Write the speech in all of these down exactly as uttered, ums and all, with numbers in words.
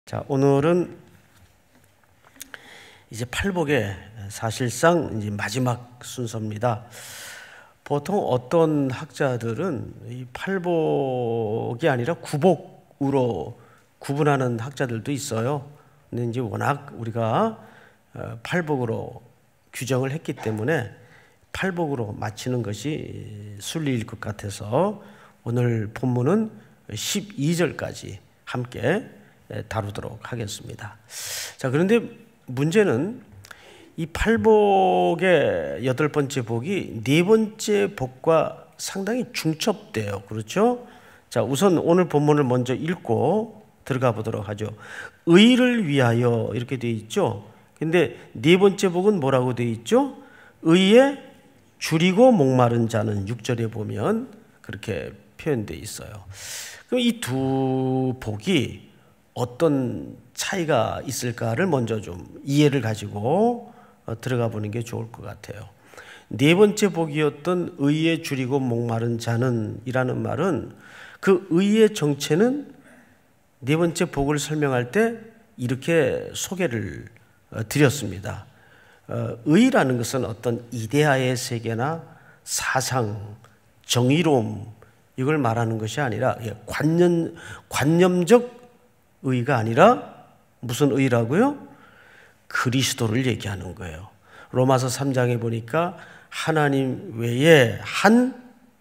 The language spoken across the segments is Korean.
자, 오늘은 이제 팔복의 사실상 이제 마지막 순서입니다. 보통 어떤 학자들은 이 팔복이 아니라 구복으로 구분하는 학자들도 있어요. 근데 이제 워낙 우리가 팔복으로 규정을 했기 때문에 팔복으로 마치는 것이 순리일 것 같아서 오늘 본문은 십이 절까지 함께 다루도록 하겠습니다. 자, 그런데 문제는 이 팔복의 여덟 번째 복이 네 번째 복과 상당히 중첩돼요. 그렇죠? 자, 우선 오늘 본문을 먼저 읽고 들어가 보도록 하죠. 의를 위하여 이렇게 되어 있죠. 근데 네 번째 복은 뭐라고 되어 있죠? 의에 줄이고 목마른 자는 육 절에 보면 그렇게 표현되어 있어요. 그럼 이 두 복이 어떤 차이가 있을까를 먼저 좀 이해를 가지고 들어가 보는 게 좋을 것 같아요. 네 번째 복이었던 의에 줄이고 목마른 자는 이라는 말은 그 의의 정체는 네 번째 복을 설명할 때 이렇게 소개를 드렸습니다. 의라는 것은 어떤 이데아의 세계나 사상, 정의로움 이걸 말하는 것이 아니라 관념, 관념적 의가 아니라 무슨 의라고요? 그리스도를 얘기하는 거예요. 로마서 삼 장에 보니까 하나님 외에 한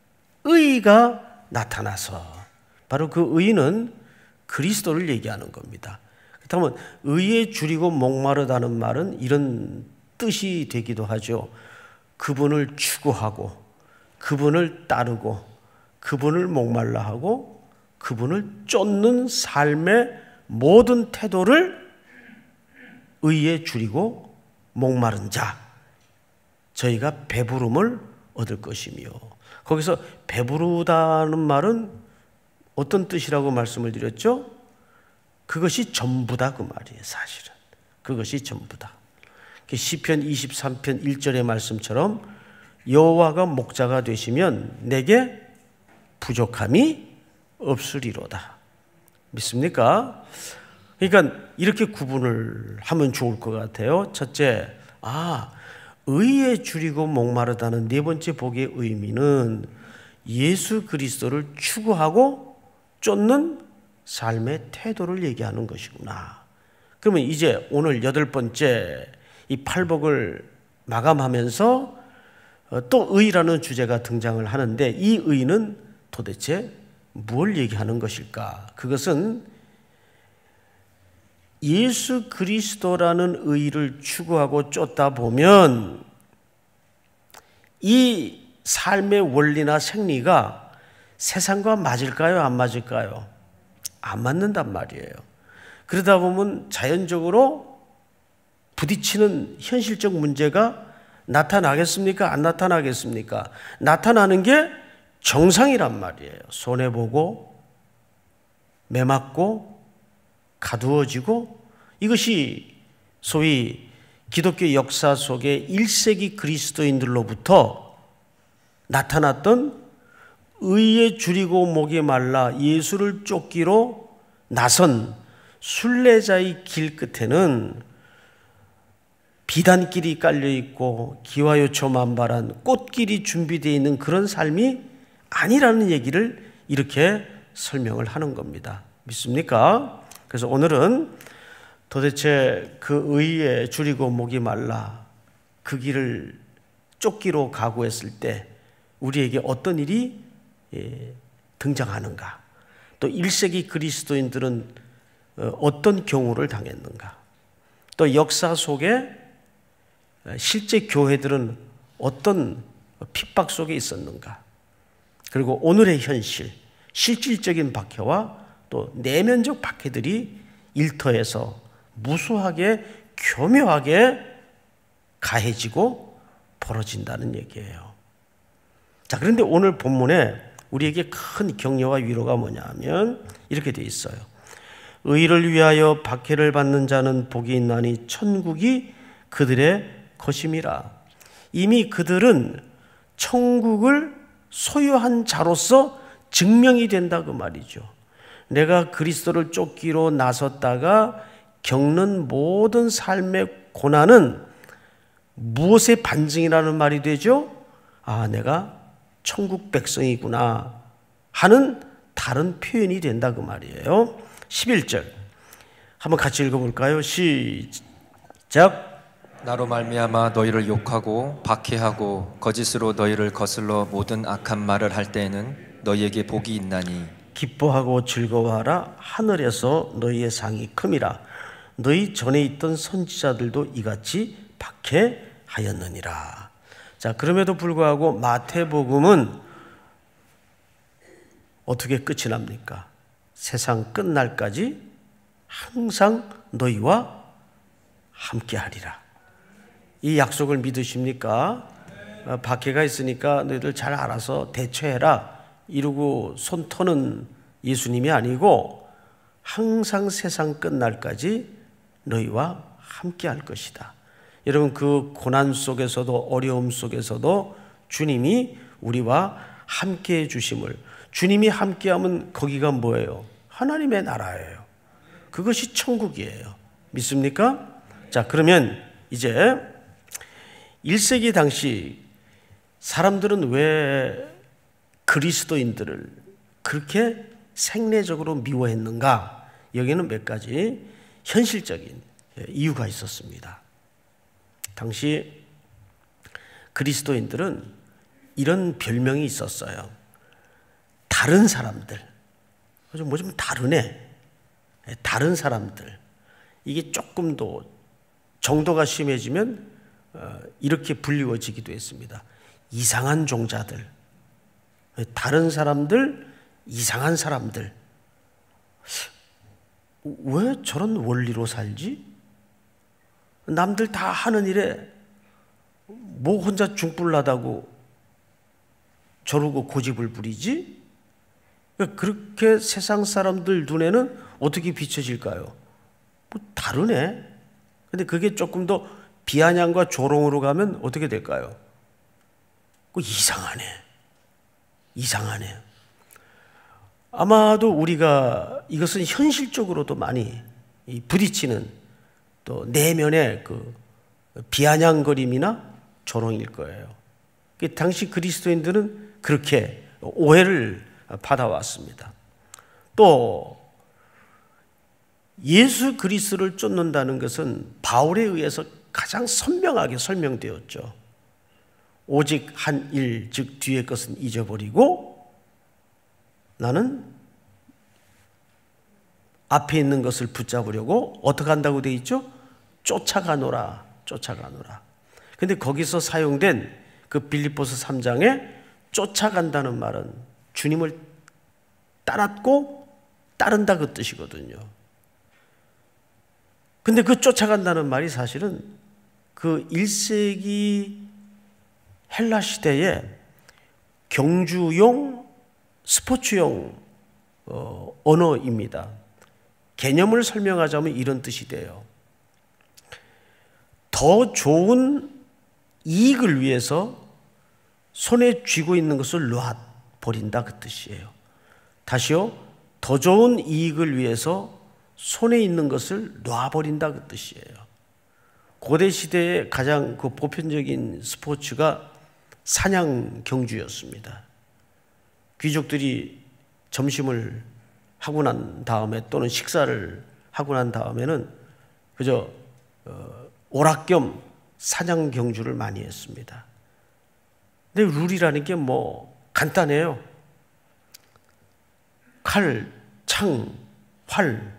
의가 나타나서 바로 그 의는 그리스도를 얘기하는 겁니다. 그렇다면 의에 줄이고 목마르다는 말은 이런 뜻이 되기도 하죠. 그분을 추구하고 그분을 따르고 그분을 목말라 하고 그분을 쫓는 삶의 모든 태도를 의에 줄이고 목마른 자, 저희가 배부름을 얻을 것이며, 거기서 배부르다는 말은 어떤 뜻이라고 말씀을 드렸죠? 그것이 전부다 그 말이에요. 사실은 그것이 전부다. 시편 이십삼 편 일 절의 말씀처럼 여호와가 목자가 되시면 내게 부족함이 없으리로다. 믿습니까? 그러니까 이렇게 구분을 하면 좋을 것 같아요. 첫째, 아, 의에 줄이고 목마르다는 네 번째 복의 의미는 예수 그리스도를 추구하고 쫓는 삶의 태도를 얘기하는 것이구나. 그러면 이제 오늘 여덟 번째 이 팔복을 마감하면서 또 의라는 주제가 등장을 하는데 이 의는 도대체 뭘 얘기하는 것일까? 그것은 예수 그리스도라는 의를 추구하고 쫓다 보면 이 삶의 원리나 생리가 세상과 맞을까요? 안 맞을까요? 안 맞는단 말이에요. 그러다 보면 자연적으로 부딪히는 현실적 문제가 나타나겠습니까? 안 나타나겠습니까? 나타나는 게 정상이란 말이에요. 손해보고 매맞고 가두어지고, 이것이 소위 기독교 역사 속에 일 세기 그리스도인들로부터 나타났던 의에 줄이고 목이 말라 예수를 쫓기로 나선 순례자의 길 끝에는 비단길이 깔려있고 기와요초 만발한 꽃길이 준비되어 있는 그런 삶이 아니라는 얘기를 이렇게 설명을 하는 겁니다. 믿습니까? 그래서 오늘은 도대체 그 의에 줄이고 목이 말라 그 길을 쫓기로 각오했을 때 우리에게 어떤 일이 등장하는가, 또 일 세기 그리스도인들은 어떤 경우를 당했는가, 또 역사 속에 실제 교회들은 어떤 핍박 속에 있었는가, 그리고 오늘의 현실, 실질적인 박해와 또 내면적 박해들이 일터에서 무수하게 교묘하게 가해지고 벌어진다는 얘기예요. 자, 그런데 오늘 본문에 우리에게 큰 격려와 위로가 뭐냐 하면 이렇게 되어 있어요. 의를 위하여 박해를 받는 자는 복이 있나니 천국이 그들의 것임이라. 이미 그들은 천국을 소유한 자로서 증명이 된다 그 말이죠. 내가 그리스도를 쫓기로 나섰다가 겪는 모든 삶의 고난은 무엇의 반증이라는 말이 되죠? 아, 내가 천국 백성이구나 하는 다른 표현이 된다 그 말이에요. 십일 절 한번 같이 읽어볼까요? 시작. 나로 말미암아 너희를 욕하고 박해하고 거짓으로 너희를 거슬러 모든 악한 말을 할 때에는 너희에게 복이 있나니 기뻐하고 즐거워하라. 하늘에서 너희의 상이 큼이라. 너희 전에 있던 선지자들도 이같이 박해하였느니라. 자, 그럼에도 불구하고 마태복음은 어떻게 끝이 납니까? 세상 끝날까지 항상 너희와 함께하리라. 이 약속을 믿으십니까? 박해가 있으니까 너희들 잘 알아서 대처해라 이러고 손 터는 예수님이 아니고 항상 세상 끝날까지 너희와 함께할 것이다. 여러분, 그 고난 속에서도 어려움 속에서도 주님이 우리와 함께해 주심을, 주님이 함께하면 거기가 뭐예요? 하나님의 나라예요. 그것이 천국이에요. 믿습니까? 자, 그러면 이제 일 세기 당시 사람들은 왜 그리스도인들을 그렇게 생내적으로 미워했는가? 여기는 몇 가지 현실적인 이유가 있었습니다. 당시 그리스도인들은 이런 별명이 있었어요. 다른 사람들. 뭐 좀 다르네. 다른 사람들. 이게 조금 더 정도가 심해지면 이렇게 불리워지기도 했습니다. 이상한 종자들. 다른 사람들, 이상한 사람들. 왜 저런 원리로 살지? 남들 다 하는 일에 뭐 혼자 중불나다고 저러고 고집을 부리지? 그렇게 세상 사람들 눈에는 어떻게 비춰질까요? 뭐 다르네. 근데 그게 조금 더 비아냥과 조롱으로 가면 어떻게 될까요? 이상하네. 이상하네. 아마도 우리가 이것은 현실적으로도 많이 부딪히는 또 내면의 그 비아냥거림이나 조롱일 거예요. 당시 그리스도인들은 그렇게 오해를 받아왔습니다. 또 예수 그리스도를 쫓는다는 것은 바울에 의해서 가장 선명하게 설명되었죠. 오직 한 일, 즉 뒤의 것은 잊어버리고 나는 앞에 있는 것을 붙잡으려고 어떻게 한다고 되어 있죠? 쫓아가노라, 쫓아가노라. 근데 거기서 사용된 그 빌립보서 삼 장에 쫓아간다는 말은 주님을 따랐고 따른다 그 뜻이거든요. 근데 그 쫓아간다는 말이 사실은 그 일 세기 헬라 시대에 경주용, 스포츠용 어, 언어입니다. 개념을 설명하자면 이런 뜻이 돼요. 더 좋은 이익을 위해서 손에 쥐고 있는 것을 놔버린다 그 뜻이에요. 다시요. 더 좋은 이익을 위해서 손에 있는 것을 놔버린다 그 뜻이에요. 고대 시대의 가장 그 보편적인 스포츠가 사냥 경주였습니다. 귀족들이 점심을 하고 난 다음에 또는 식사를 하고 난 다음에는 그저 오락겸 사냥 경주를 많이 했습니다. 근데 룰이라는 게 뭐 간단해요. 칼, 창, 활,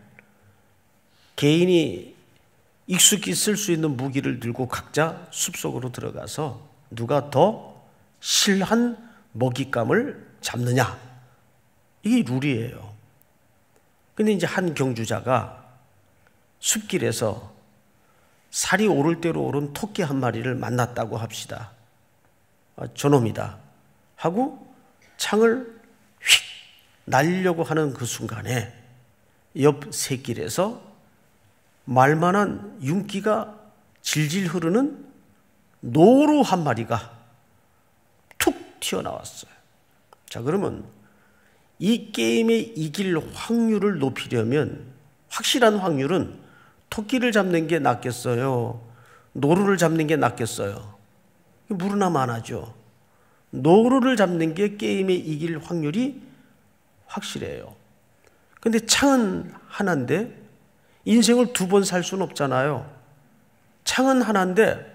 개인이 익숙히 쓸 수 있는 무기를 들고 각자 숲속으로 들어가서 누가 더 실한 먹잇감을 잡느냐, 이게 룰이에요. 근데 이제 한 경주자가 숲길에서 살이 오를 대로 오른 토끼 한 마리를 만났다고 합시다. 아, 저놈이다 하고 창을 휙 날리려고 하는 그 순간에 옆 샛길에서 말만한 윤기가 질질 흐르는 노루 한 마리가 툭 튀어나왔어요. 자, 그러면 이 게임에 이길 확률을 높이려면, 확실한 확률은 토끼를 잡는 게 낫겠어요? 노루를 잡는 게 낫겠어요? 무르나 만하죠. 노루를 잡는 게 게임에 이길 확률이 확실해요. 근데 창은 하나인데 인생을 두 번 살 수는 없잖아요. 창은 하나인데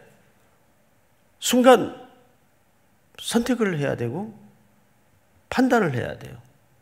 순간 선택을 해야 되고 판단을 해야 돼요.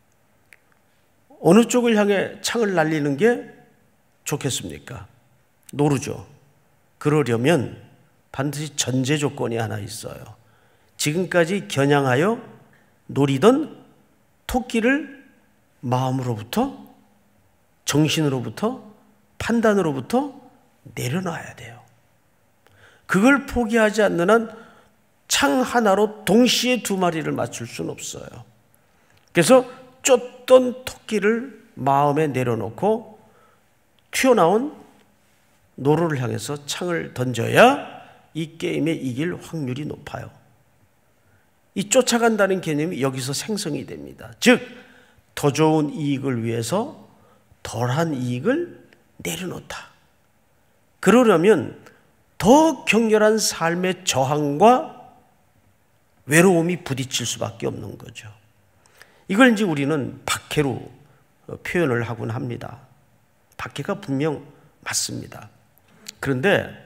어느 쪽을 향해 창을 날리는 게 좋겠습니까? 노루죠. 그러려면 반드시 전제 조건이 하나 있어요. 지금까지 겨냥하여 노리던 토끼를 마음으로부터, 정신으로부터, 판단으로부터 내려놔야 돼요. 그걸 포기하지 않는 한 창 하나로 동시에 두 마리를 맞출 수는 없어요. 그래서 쫓던 토끼를 마음에 내려놓고 튀어나온 노루를 향해서 창을 던져야 이 게임에 이길 확률이 높아요. 이 쫓아간다는 개념이 여기서 생성이 됩니다. 즉, 더 좋은 이익을 위해서 덜한 이익을 내려놓다. 그러려면 더 격렬한 삶의 저항과 외로움이 부딪힐 수밖에 없는 거죠. 이걸 이제 우리는 박해로 표현을 하곤 합니다. 박해가 분명 맞습니다. 그런데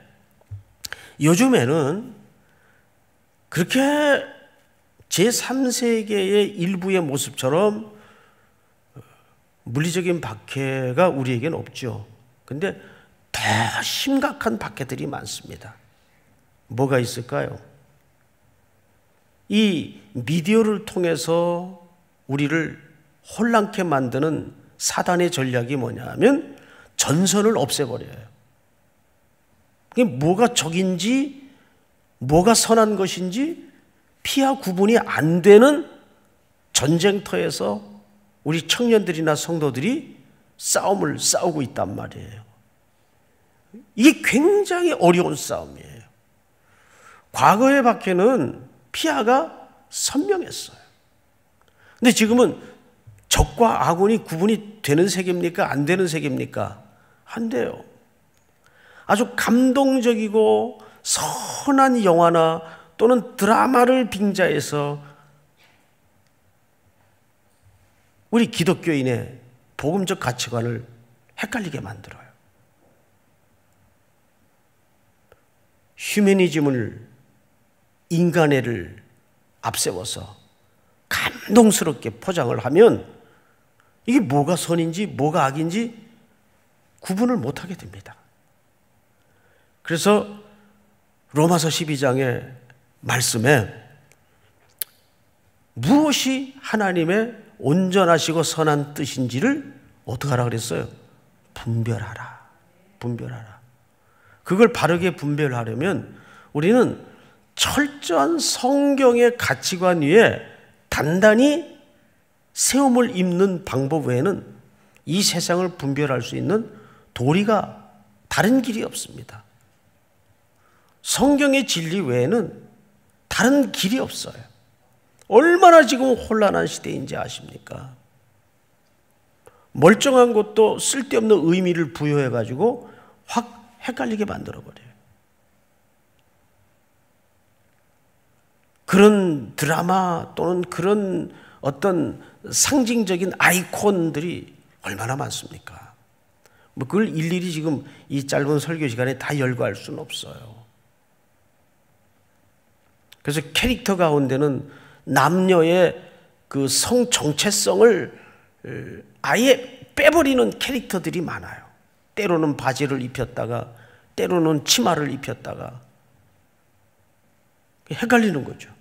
요즘에는 그렇게 제삼 세계의 일부의 모습처럼 물리적인 박해가 우리에게는 없죠. 그런데 더 심각한 박해들이 많습니다. 뭐가 있을까요? 이 미디어를 통해서 우리를 혼란케 만드는 사단의 전략이 뭐냐 하면 전선을 없애버려요. 그게 뭐가 적인지 뭐가 선한 것인지 피하 구분이 안 되는 전쟁터에서 우리 청년들이나 성도들이 싸움을 싸우고 있단 말이에요. 이게 굉장히 어려운 싸움이에요. 과거의 박해는 피하가 선명했어요. 근데 지금은 적과 아군이 구분이 되는 세계입니까? 안 되는 세계입니까? 안 돼요. 아주 감동적이고 선한 영화나 또는 드라마를 빙자해서 우리 기독교인의 복음적 가치관을 헷갈리게 만들어요. 휴머니즘을, 인간애를 앞세워서 감동스럽게 포장을 하면 이게 뭐가 선인지 뭐가 악인지 구분을 못하게 됩니다. 그래서 로마서 십이 장의 말씀에 무엇이 하나님의 온전하시고 선한 뜻인지를 어떻게 하라 그랬어요? 분별하라. 분별하라. 그걸 바르게 분별하려면 우리는 철저한 성경의 가치관 위에 단단히 세움을 입는 방법 외에는 이 세상을 분별할 수 있는 도리가 다른 길이 없습니다. 성경의 진리 외에는 다른 길이 없어요. 얼마나 지금 혼란한 시대인지 아십니까? 멀쩡한 것도 쓸데없는 의미를 부여해가지고 확 헷갈리게 만들어버려요. 그런 드라마 또는 그런 어떤 상징적인 아이콘들이 얼마나 많습니까? 뭐 그걸 일일이 지금 이 짧은 설교 시간에 다 열거할 수는 없어요. 그래서 캐릭터 가운데는 남녀의 그 성 정체성을 아예 빼버리는 캐릭터들이 많아요. 때로는 바지를 입혔다가 때로는 치마를 입혔다가 헷갈리는 거죠.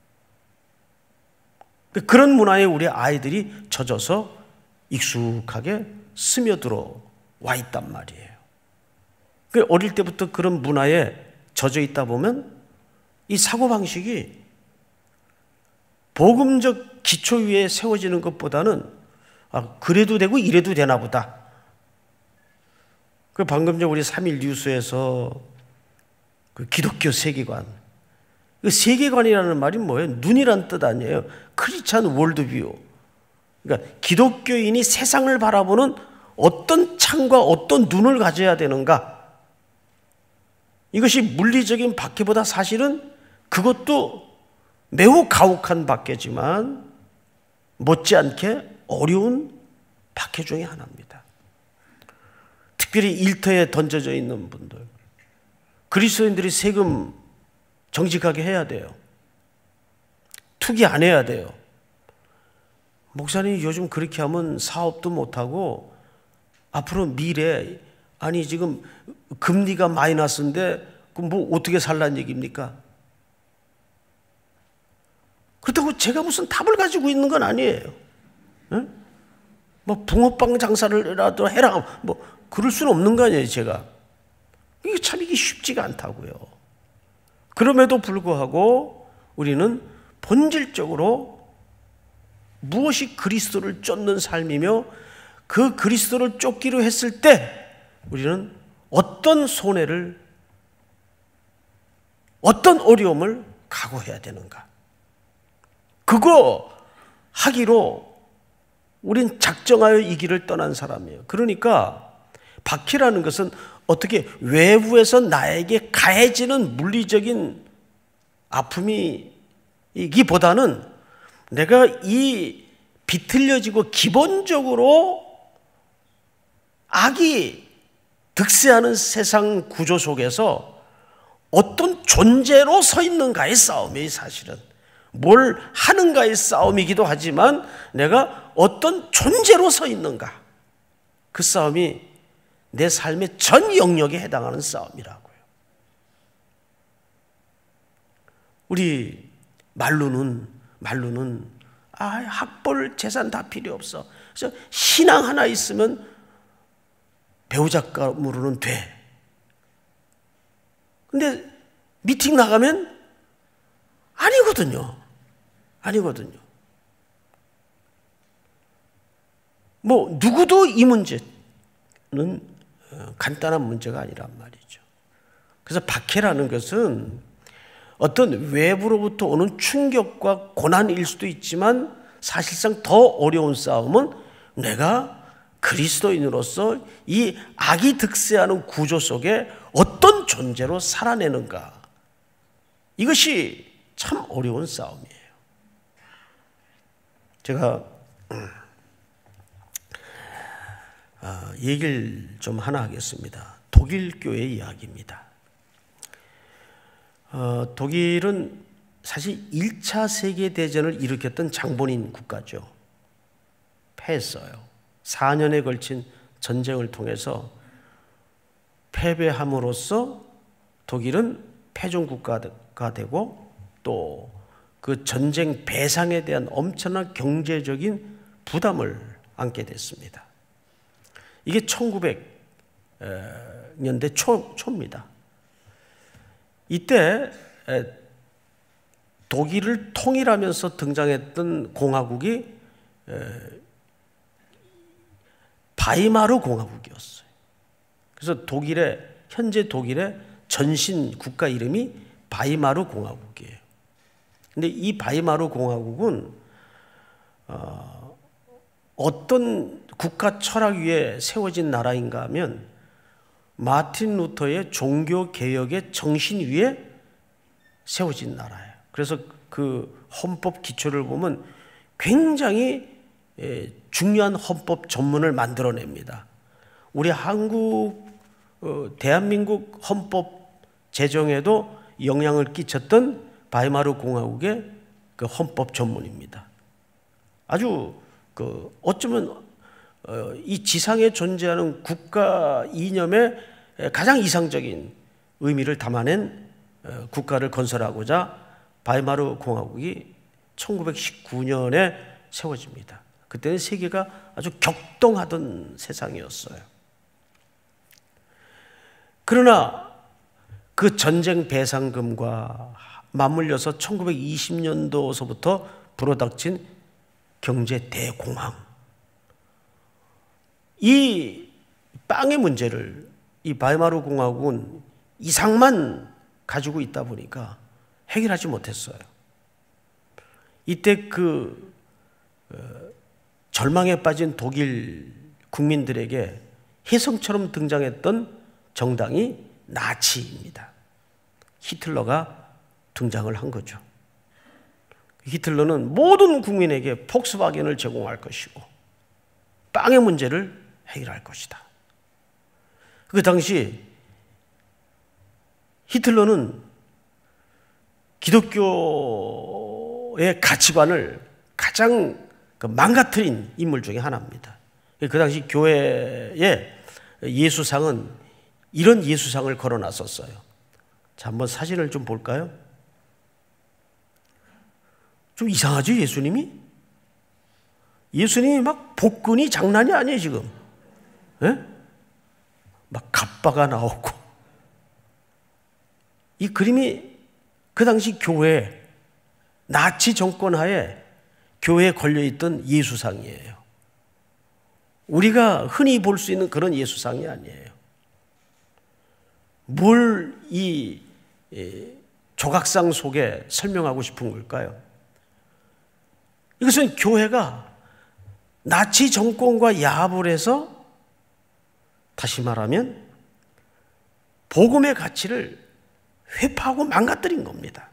그런 문화에 우리 아이들이 젖어서 익숙하게 스며들어 와 있단 말이에요. 어릴 때부터 그런 문화에 젖어 있다 보면 이 사고방식이 복음적 기초 위에 세워지는 것보다는 아, 그래도 되고 이래도 되나 보다. 그 방금 전 우리 삼일 뉴스에서 그 기독교 세계관, 그 세계관이라는 말이 뭐예요? 눈이란 뜻 아니에요. 크리스찬 월드뷰. 그러니까 기독교인이 세상을 바라보는 어떤 창과 어떤 눈을 가져야 되는가? 이것이 물리적인 박해보다 사실은 그것도 매우 가혹한 박해지만 못지않게 어려운 박해 중에 하나입니다. 특별히 일터에 던져져 있는 분들, 그리스도인들이 세금 정직하게 해야 돼요. 투기 안 해야 돼요. 목사님 요즘 그렇게 하면 사업도 못하고 앞으로 미래, 아니 지금 금리가 마이너스인데 그럼 뭐 어떻게 살란 얘기입니까? 그렇다고 제가 무슨 답을 가지고 있는 건 아니에요. 응? 뭐 붕어빵 장사를라도 해라 뭐 그럴 수는 없는 거 아니에요. 제가 이게 참 이게 쉽지가 않다고요. 그럼에도 불구하고 우리는 본질적으로 무엇이 그리스도를 쫓는 삶이며 그 그리스도를 쫓기로 했을 때 우리는 어떤 손해를, 어떤 어려움을 각오해야 되는가? 그거 하기로 우린 작정하여 이 길을 떠난 사람이에요. 그러니까 박해라는 것은 어떻게 외부에서 나에게 가해지는 물리적인 아픔이기보다는 내가 이 비틀려지고 기본적으로 악이 득세하는 세상 구조 속에서 어떤 존재로 서 있는가의 싸움이에요. 사실은 뭘 하는가의 싸움이기도 하지만 내가 어떤 존재로 서 있는가, 그 싸움이 내 삶의 전 영역에 해당하는 싸움이라고요. 우리 말로는 말로는 아, 학벌 재산 다 필요 없어. 그래서 신앙 하나 있으면 배우작감으로는 돼. 근데 미팅 나가면 아니거든요. 아니거든요. 뭐 누구도 이 문제는 간단한 문제가 아니란 말이죠. 그래서 박해라는 것은 어떤 외부로부터 오는 충격과 고난일 수도 있지만 사실상 더 어려운 싸움은 내가 그리스도인으로서 이 악이 득세하는 구조 속에 어떤 존재로 살아내는가. 이것이 참 어려운 싸움이에요. 제가 아, 얘기를 좀 하나 하겠습니다. 독일 교회 이야기입니다. 어, 독일은 사실 일 차 세계대전을 일으켰던 장본인 국가죠. 패했어요. 사 년에 걸친 전쟁을 통해서 패배함으로써 독일은 패전 국가가 되고 또 그 전쟁 배상에 대한 엄청난 경제적인 부담을 안게 됐습니다. 이게 천구백 년대 초, 초입니다. 이때 독일을 통일하면서 등장했던 공화국이 바이마르 공화국이었어요. 그래서 독일의 현재 독일의 전신 국가 이름이 바이마르 공화국이에요. 근데 이 바이마르 공화국은 어, 어떤 국가 철학 위에 세워진 나라인가 하면 마틴 루터의 종교 개혁의 정신 위에 세워진 나라예요. 그래서 그 헌법 기초를 보면 굉장히 중요한 헌법 전문을 만들어냅니다. 우리 한국 대한민국 헌법 제정에도 영향을 끼쳤던 바이마르 공화국의 그 헌법 전문입니다. 아주 그 어쩌면 이 지상에 존재하는 국가 이념의 가장 이상적인 의미를 담아낸 국가를 건설하고자 바이마르 공화국이 천구백십구 년에 세워집니다. 그때는 세계가 아주 격동하던 세상이었어요. 그러나 그 전쟁 배상금과 맞물려서 천구백이십 년도서부터 불어닥친 경제 대공황, 이 빵의 문제를 이 바이마르 공화국은 이상만 가지고 있다 보니까 해결하지 못했어요. 이때 그 절망에 빠진 독일 국민들에게 혜성처럼 등장했던 정당이 나치입니다. 히틀러가 등장을 한 거죠. 히틀러는 모든 국민에게 폭스바겐을 제공할 것이고 빵의 문제를 해결할 것이다. 그 당시 히틀러는 기독교의 가치관을 가장 망가뜨린 인물 중에 하나입니다. 그 당시 교회에 예수상은 이런 예수상을 걸어놨었어요. 자, 한번 사진을 좀 볼까요? 좀 이상하죠, 예수님이? 예수님이 막 복근이 장난이 아니에요, 지금. 예? 막 갑바가 나오고. 이 그림이 그 당시 교회, 나치 정권 하에 교회에 걸려있던 예수상이에요. 우리가 흔히 볼 수 있는 그런 예수상이 아니에요. 뭘 이 조각상 속에 설명하고 싶은 걸까요? 이것은 교회가 나치 정권과 야합을 해서, 다시 말하면 복음의 가치를 회파하고 망가뜨린 겁니다.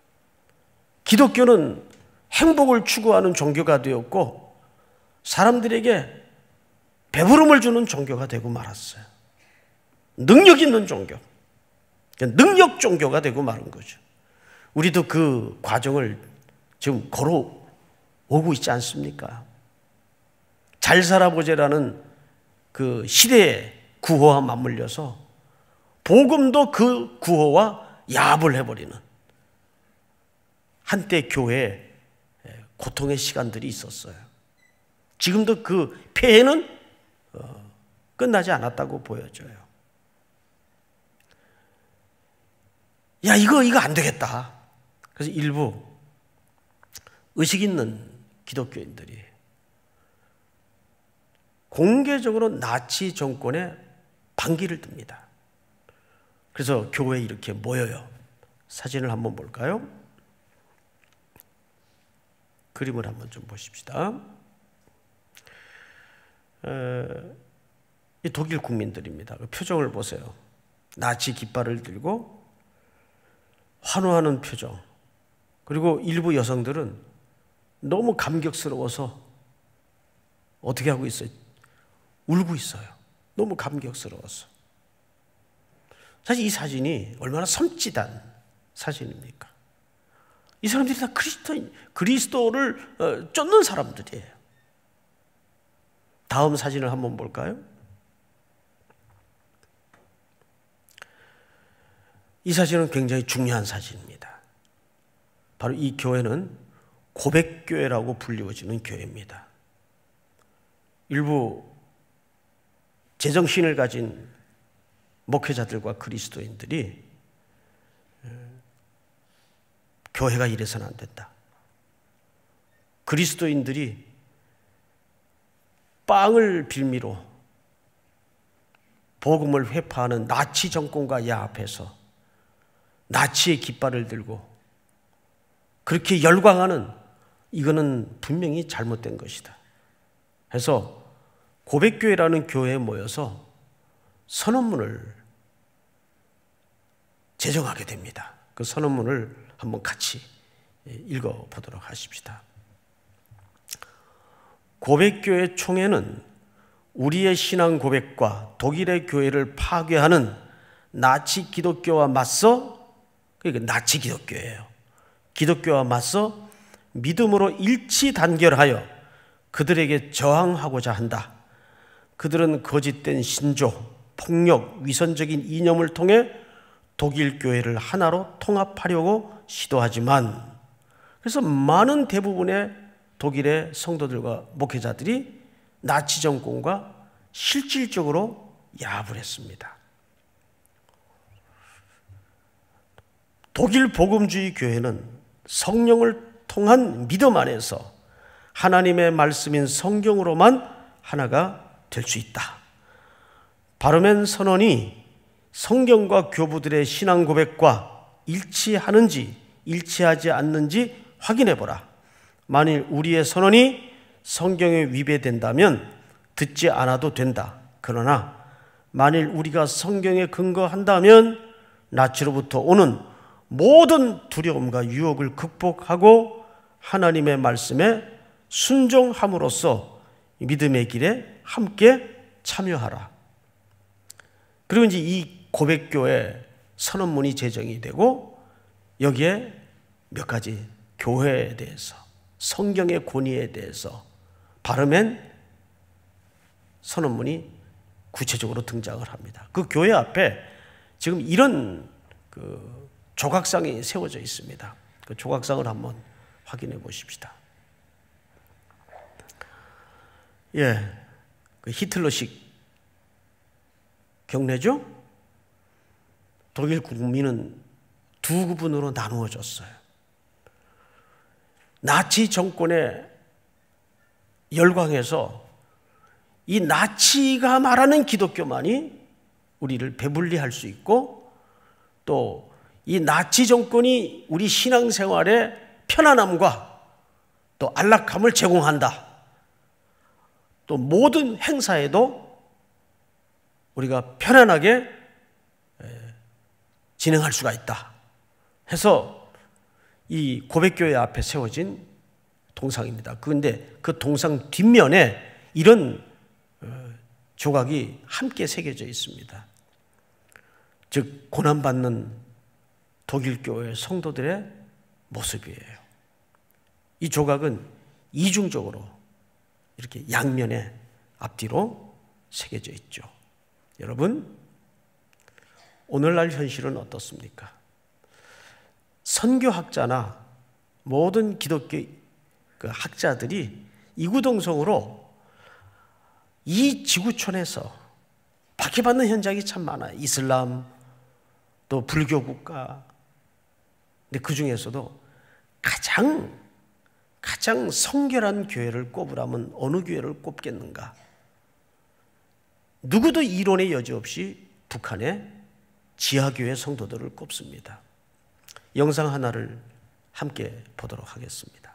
기독교는 행복을 추구하는 종교가 되었고 사람들에게 배부름을 주는 종교가 되고 말았어요. 능력 있는 종교, 능력 종교가 되고 마른 거죠. 우리도 그 과정을 지금 걸어오고 있지 않습니까? 잘 살아보자라는 그 시대의 구호와 맞물려서 복음도 그 구호와 야합을 해버리는 한때 교회에 고통의 시간들이 있었어요. 지금도 그 폐해는 끝나지 않았다고 보여져요. 야, 이거 이거 안 되겠다. 그래서 일부 의식 있는 기독교인들이 공개적으로 나치 정권에 반기를 듭니다. 그래서 교회에 이렇게 모여요. 사진을 한번 볼까요? 그림을 한번 좀 보십시다. 에, 이 독일 국민들입니다. 그 표정을 보세요. 나치 깃발을 들고 환호하는 표정. 그리고 일부 여성들은 너무 감격스러워서 어떻게 하고 있어요? 울고 있어요. 너무 감격스러워서. 사실 이 사진이 얼마나 섬찟한 사진입니까? 이 사람들이 다 그리스도인, 그리스도를 어, 쫓는 사람들이에요. 다음 사진을 한번 볼까요? 이 사진은 굉장히 중요한 사진입니다. 바로 이 교회는 고백교회라고 불리워지는 교회입니다. 일부 제정신을 가진 목회자들과 그리스도인들이 교회가 이래서는 안 된다. 그리스도인들이 빵을 빌미로 복음을 회파하는 나치 정권과 야합해서 나치의 깃발을 들고 그렇게 열광하는, 이거는 분명히 잘못된 것이다. 해서 고백교회라는 교회에 모여서 선언문을 제정하게 됩니다. 그 선언문을 한번 같이 읽어보도록 하십시다. 고백교회 총회는 우리의 신앙 고백과 독일의 교회를 파괴하는 나치 기독교와 맞서, 그러니까 나치 기독교예요. 기독교와 맞서 믿음으로 일치 단결하여 그들에게 저항하고자 한다. 그들은 거짓된 신조, 폭력, 위선적인 이념을 통해 독일 교회를 하나로 통합하려고 시도하지만, 그래서 많은 대부분의 독일의 성도들과 목회자들이 나치 정권과 실질적으로 야합을 했습니다. 독일 복음주의 교회는 성령을 통한 믿음 안에서 하나님의 말씀인 성경으로만 하나가 될 수 있다. 바르멘 선언이 성경과 교부들의 신앙 고백과 일치하는지 일치하지 않는지 확인해 보라. 만일 우리의 선언이 성경에 위배된다면 듣지 않아도 된다. 그러나 만일 우리가 성경에 근거한다면 나치로부터 오는 모든 두려움과 유혹을 극복하고 하나님의 말씀에 순종함으로써 믿음의 길에 함께 참여하라. 그리고 이제 이 고백교회 선언문이 제정이 되고 여기에 몇 가지 교회에 대해서, 성경의 권위에 대해서 발음한 선언문이 구체적으로 등장을 합니다. 그 교회 앞에 지금 이런 그 조각상이 세워져 있습니다. 그 조각상을 한번 확인해 보십시다. 예, 그 히틀러식 경례죠? 독일 국민은 두 부분으로 나누어졌어요. 나치 정권에 열광해서 이 나치가 말하는 기독교만이 우리를 배불리할 수 있고, 또 이 나치 정권이 우리 신앙생활에 편안함과 또 안락함을 제공한다. 또 모든 행사에도 우리가 편안하게 진행할 수가 있다 해서 이 고백교회 앞에 세워진 동상입니다. 그런데 그 동상 뒷면에 이런 조각이 함께 새겨져 있습니다. 즉 고난받는 독일 교회 성도들의 모습이에요. 이 조각은 이중적으로 이렇게 양면에 앞뒤로 새겨져 있죠. 여러분, 오늘날 현실은 어떻습니까? 선교학자나 모든 기독교 그 학자들이 이구동성으로 이 지구촌에서 박해받는 현장이 참 많아요. 이슬람, 또 불교 국가. 근데 그 중에서도 가장 가장 성결한 교회를 꼽으라면 어느 교회를 꼽겠는가? 누구도 이론의 여지 없이 북한의 지하교회 성도들을 꼽습니다. 영상 하나를 함께 보도록 하겠습니다.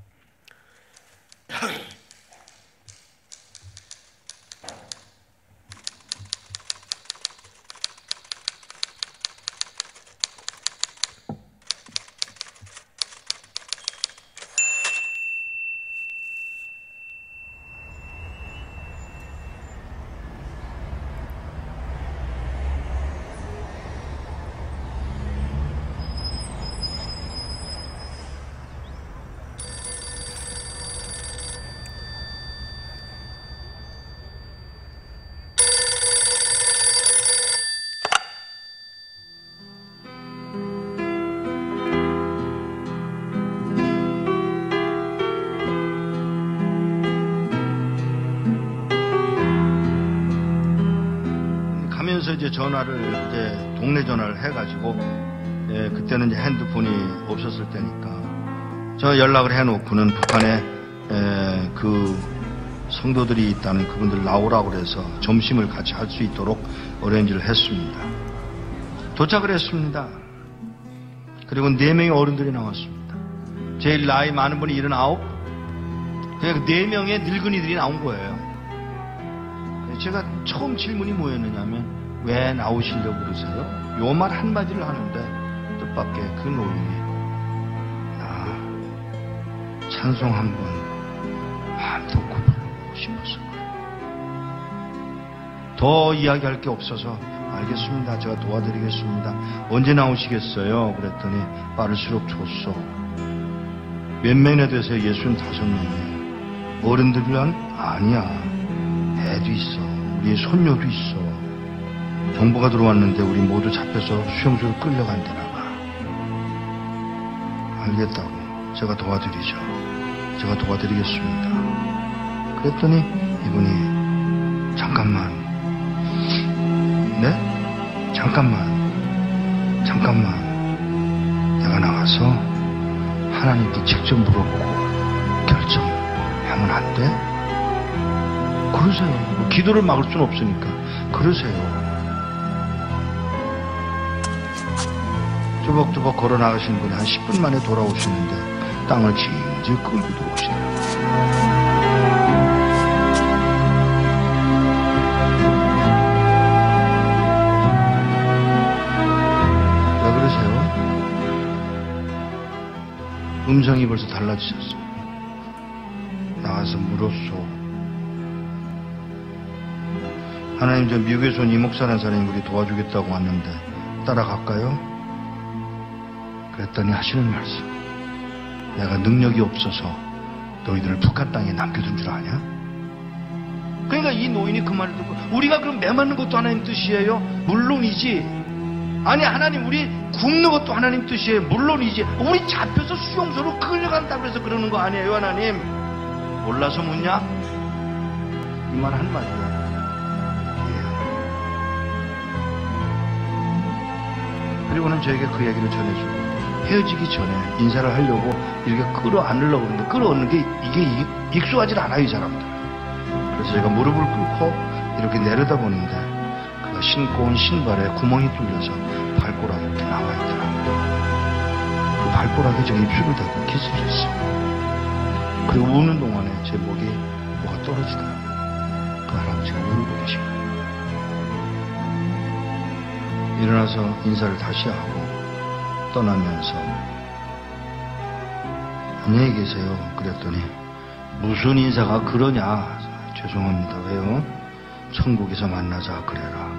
이제 전화를 이제 동네 전화를 해가지고 예, 그때는 이제 핸드폰이 없었을 때니까 저 연락을 해놓고는 북한에 에, 그 성도들이 있다는 그분들 나오라고 그래서 점심을 같이 할 수 있도록 어레인지를 했습니다. 도착을 했습니다. 그리고 네 명의 어른들이 나왔습니다. 제일 나이 많은 분이 일흔아홉, 그냥 네 명의 늙은이들이 나온 거예요. 제가 처음 질문이 뭐였느냐면 왜 나오시려고 그러세요? 요 말 한마디를 하는데 뜻밖의 그 노인이 나 찬송 한번 한독 부르고 싶어서 더 이야기할 게 없어서 알겠습니다. 제가 도와드리겠습니다. 언제 나오시겠어요? 그랬더니 빠를수록 좋소. 몇 명이나 되세요? 예순 다섯 명이에요. 어른들이란 아니야. 애도 있어. 우리 손녀도 있어. 정보가 들어왔는데 우리 모두 잡혀서 수용소로 끌려간다나 봐. 알겠다고. 제가 도와드리죠. 제가 도와드리겠습니다. 그랬더니 이분이 잠깐만. 네? 잠깐만. 잠깐만. 내가 나가서 하나님께 직접 물어보고 결정하면 안 돼? 그러세요. 뭐 기도를 막을 수는 없으니까. 그러세요. 조벅조벅 걸어 나가신 분이 한 십 분 만에 돌아오시는데 땅을 질질 끌고 들어오시더라고요. 음성이 벌써 달라지셨어요. 나와서 물었소. 하나님, 저 미국에서 온 이목사라는 사람이 우리 도와주겠다고 왔는데 따라갈까요? 그랬더니 하시는 말씀, 내가 능력이 없어서 너희들을 북한 땅에 남겨둔 줄 아냐? 그러니까 이 노인이 그 말을 듣고, 우리가 그럼 매 맞는 것도 하나님 뜻이에요? 물론이지. 아니, 하나님 우리 굶는 것도 하나님 뜻이에요? 물론이지. 우리 잡혀서 수용소로 끌려간다고 해서 그러는 거 아니에요, 하나님? 몰라서 묻냐? 이 말 한마디야. 그리고는 저에게 그 얘기를 전해주고, 헤어지기 전에 인사를 하려고 이렇게 끌어안으려고 그러는데, 끌어안는 게 이게 익숙하지 않아요, 이 사람들. 그래서 제가 무릎을 꿇고 이렇게 내려다보는데, 그가 신고 온 신발에 구멍이 뚫려서 발가락이 이렇게 나와 있더라고요. 그 발가락에 제가 입술을 대고 키스를 했어요. 그리고 우는 동안에 제 목에 뭐가 떨어지더라고요. 그 할아버지가 울고 계신 거예요. 일어나서 인사를 다시 하고 떠나면서, 안녕히 계세요. 그랬더니, 무슨 인사가 그러냐? 죄송합니다. 왜요? 천국에서 만나자 그래라.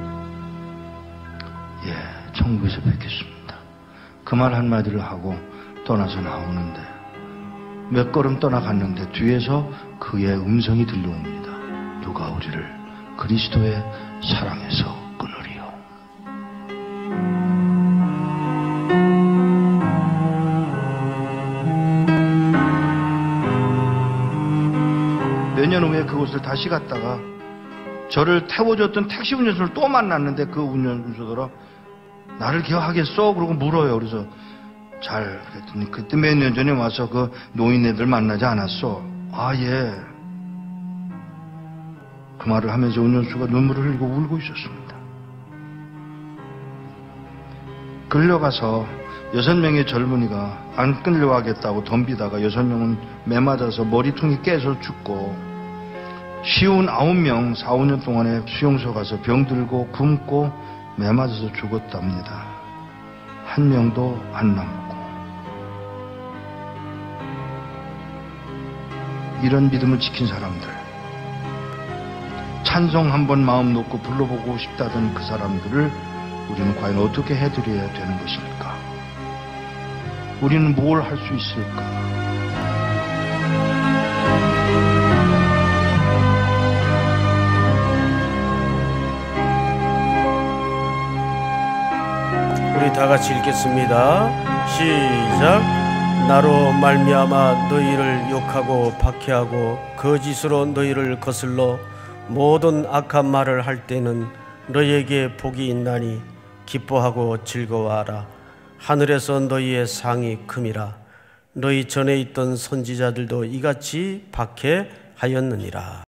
예, 천국에서 뵙겠습니다. 그 말 한마디를 하고 떠나서 나오는데, 몇 걸음 떠나갔는데 뒤에서 그의 음성이 들려옵니다. 누가 우리를 그리스도의 사랑에서 끊으리요. 몇 년 후에 그곳을 다시 갔다가 저를 태워줬던 택시 운전수를 또 만났는데, 그 운전수더러 나를 기억하겠어? 그러고 물어요. 그래서 잘, 그랬더니 그때 몇 년 전에 와서 그 노인네들 만나지 않았어? 아, 예. 그 말을 하면서 운전수가 눈물을 흘리고 울고 있었습니다. 끌려가서 여섯 명의 젊은이가 안 끌려가겠다고 덤비다가 여섯 명은 매맞아서 머리통이 깨서 죽고, 쉬운 아홉 명, 사, 오 년 동안에 수용소 가서 병들고 굶고 매맞아서 죽었답니다. 한 명도 안 남고. 이런 믿음을 지킨 사람들, 찬송 한번 마음 놓고 불러보고 싶다던 그 사람들을 우리는 과연 어떻게 해드려야 되는 것입니까? 우리는 뭘 할 수 있을까? 우리 다 같이 읽겠습니다. 시작. 나로 말미암아 너희를 욕하고 박해하고 거짓으로 너희를 거슬러 모든 악한 말을 할 때는 너희에게 복이 있나니 기뻐하고 즐거워하라. 하늘에서 너희의 상이 큼이라. 너희 전에 있던 선지자들도 이같이 박해하였느니라.